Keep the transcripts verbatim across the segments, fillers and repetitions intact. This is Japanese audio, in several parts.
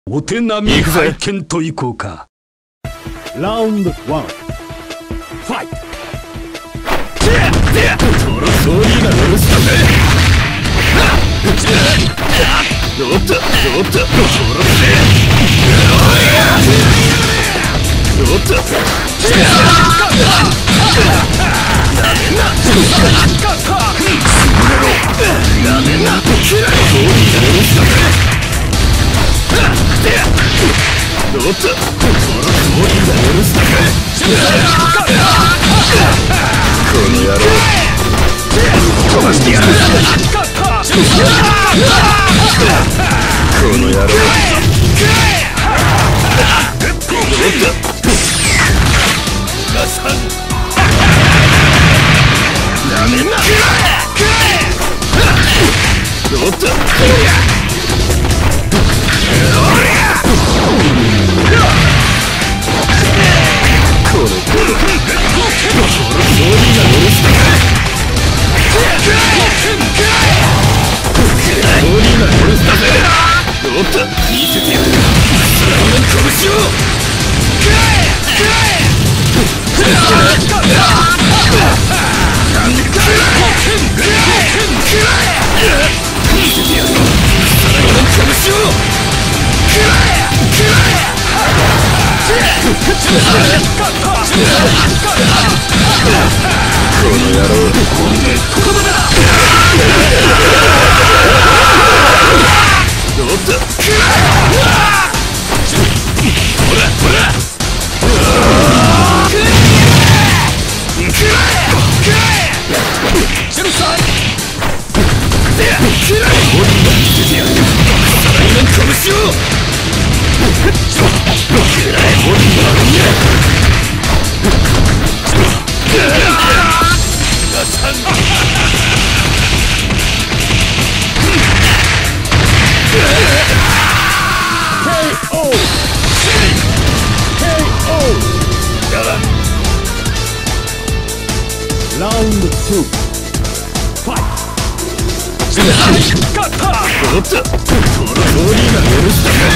お手並み拝見といこうか。 ラウンドワンファイト。 トロソーリーが乗るしたぜ。おっとおっとトロスでおっとダメなダメなトロソーリーが乗るしたぜ。おっとトロソーリーが乗るしたぜ。この野郎飛ばしてやる。この野郎ガサンダメなおっとこの頃ソーリーが乗るしたか。ソーリーが乗るしたぜ。おっと見せてやる。それの拳を見せてやる。それの拳をこの野郎おっとほらほらラウンドツーファイト。 おっとトロソーリーが乗るしたか。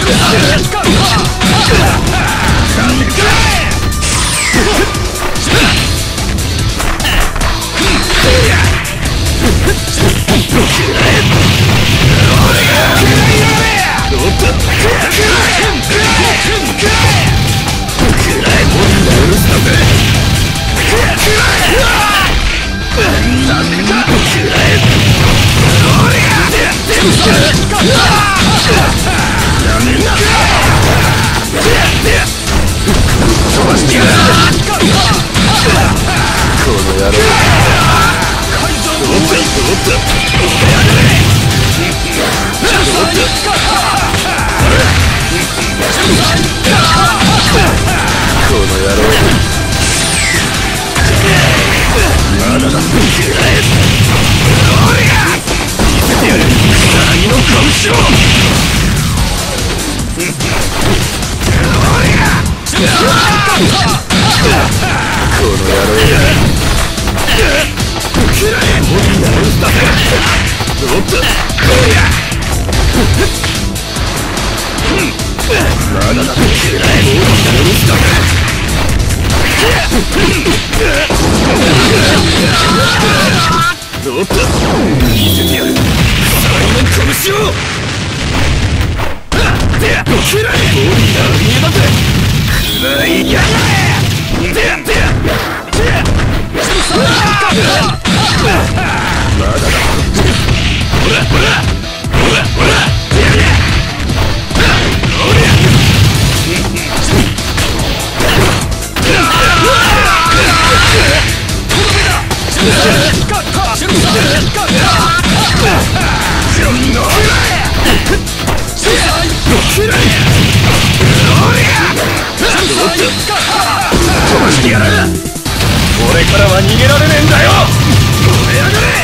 俺からは逃げられねえんだよ。燃え上がれ。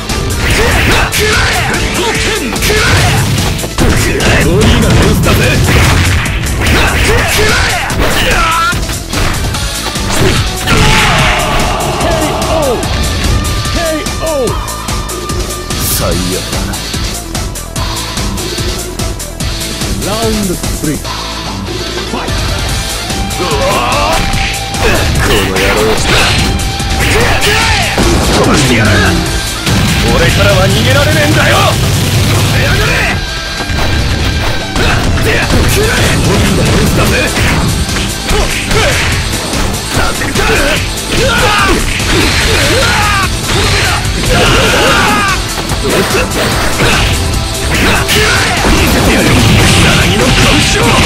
ソーリーが乗るしたぜ。最悪だ。 ラウンウンドスリー。 この野郎飛ばしてやる。俺からは逃げられねえんだよ。やがれ。今度は撃つだぜ。させるか。見せてやる。草薙の拳を。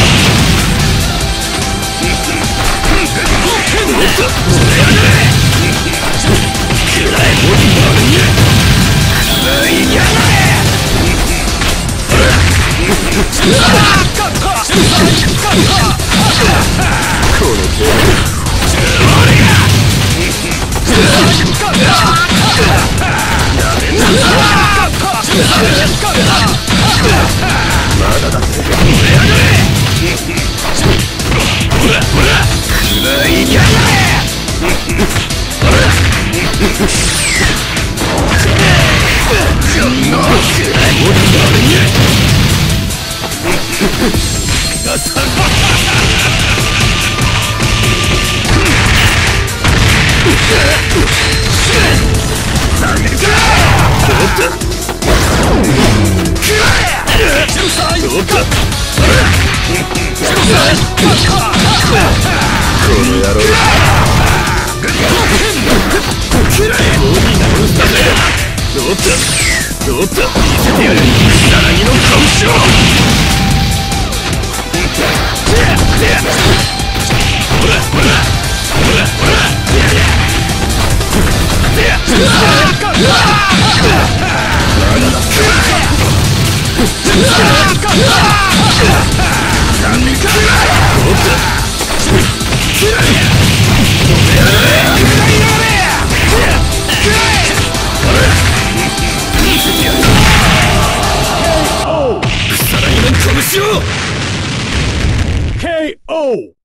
おっと、やがれ。くらえボディの上に。やがれ。この程度。俺が。やめんな。まだだぜ。やがれ。ほらほら。くらいやがれ。ほら。こんなくらいボディの上に。だったら。さげるか。おっと。おっと。この野郎。おっと。おっと。見せてやる。草薙の拳を。ほらほらほらほら。まだだ。見せてやる。草薙の拳を。 ケーオー